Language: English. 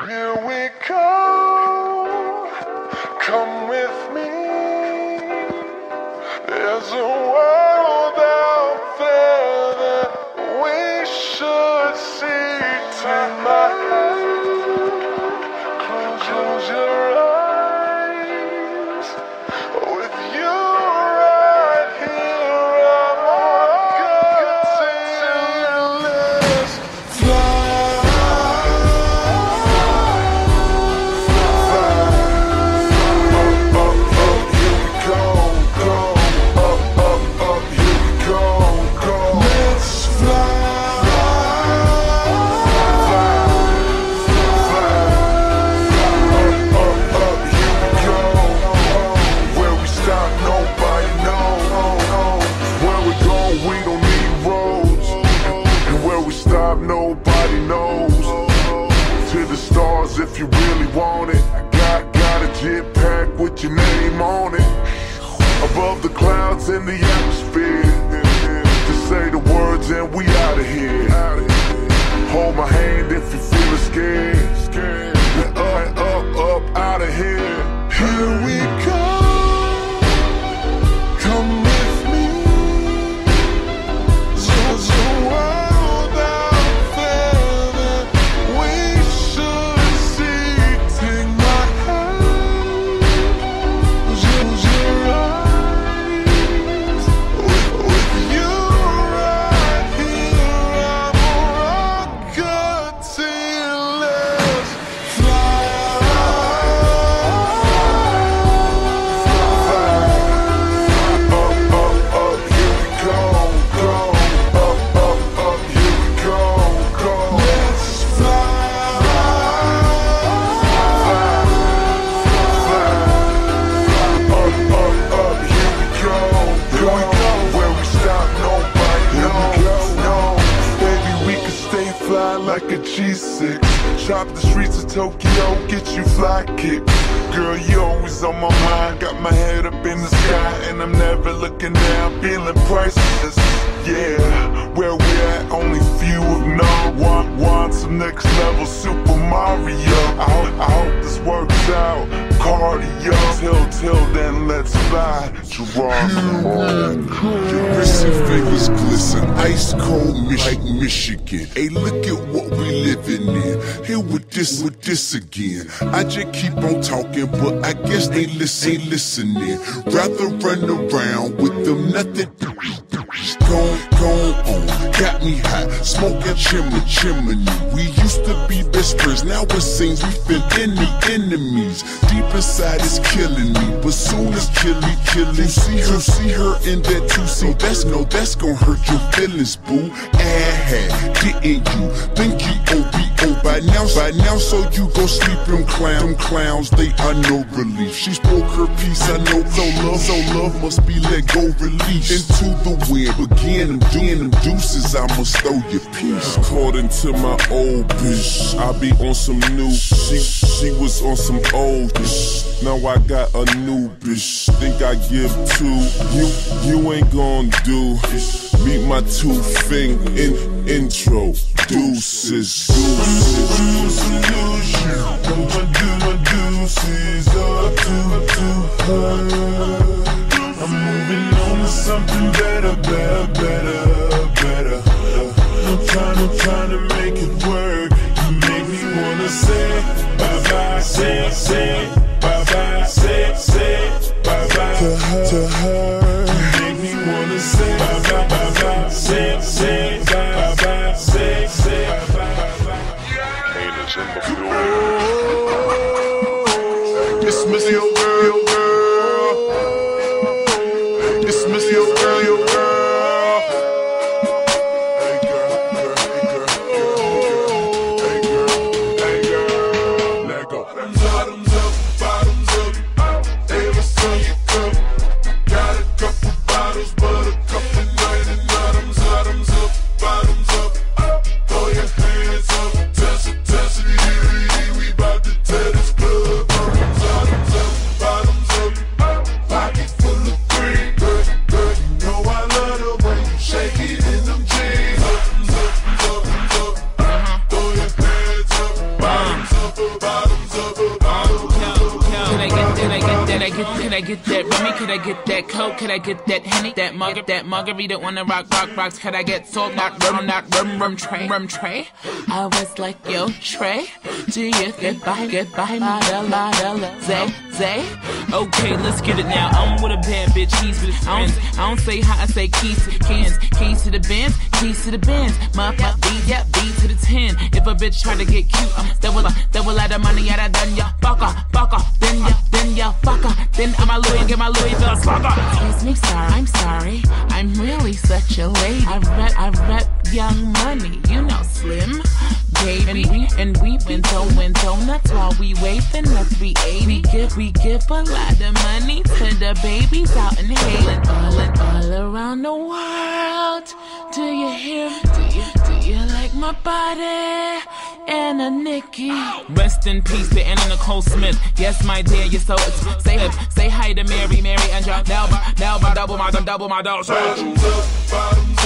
Here we go, come with me. There's a world out there that we should see. Take my hand, close your eyes. With you right here, I'm good till let's fly. Nobody knows. To the stars if you really want it. Got a jet pack with your name on it. Above the clouds in the atmosphere. Just say the words and we out of here. Hold my hand if you're feeling scared. We're up, out of here. Here we go. Come with me. There's a world out there that we should see. Take my hand, close your eyes. With you right here, I'm good till let's fly. Like a G6, chop the streets of Tokyo, get you fly kicks. Girl, you always on my mind, got my head up in the sky, and I'm never looking down, feeling priceless. Yeah, where we at, only few have known. Want some next level Super Mario. I hope this works out, cardio. Till then, let's fly. Your wrist and fingers glisten, ice cold like Michigan. Hey, look at what we living in. Here with this again. I just keep on talking, but I guess they listening. Rather run around with them nothing. Gone on, got me hot, smoking chimney. We used to be best friends, now it seems we've been enemies. Deep inside it's killing me, but soon as killing. You see her in that 2C, that's gon' hurt your feelings, boo. Didn't you think you OBO by now? So you go sleep them clowns, they are no relief. She spoke her piece, I know, so love must be let go, release into the wind. Again, them deuces, I must throw your piece. According to my old bitch, I be on some new. She was on some old bitch. Now I got a new bitch. Think I give two. You ain't gon' do. Meet my 2-finger intro. Deuces. My deuces up to her. I'm moving on to something better. I'm trying to make it work. You make me wanna say bye-bye, say bye-bye, say bye-bye to her. You make me wanna say bye-bye, say bye-bye, say bye-bye. Haters in the floor. Dismiss your girl. Dismiss your girl, your girl. I get that rummy? Could I get that coke? Could I get that henny? That margarita on the rocks? Could I get salt? Not rum tray. I was like, yo, Trey, do you get by my Zay? Okay, let's get it now. I'm with a bad bitch, I don't say hi, I say keys to the Benz, my B to the 10. If a bitch try to get cute, I'm double out of money, I done ya, fucker, then ya, fucker, then I'ma get my Louis Vuitton fucker. Excuse me, I'm sorry, I'm really such a lady. I rep Young Money, you know Slim, baby, and we win donuts while we wait for the 380. We give a lot of money to the babies out in Haiti, all around the world. Do you hear me? Do you like my body? And a Niki. Rest in peace to Anna Nicole Smith. Yes, my dear, you're so say hi to Mary and John. Now double my dose. Bottoms up, bottoms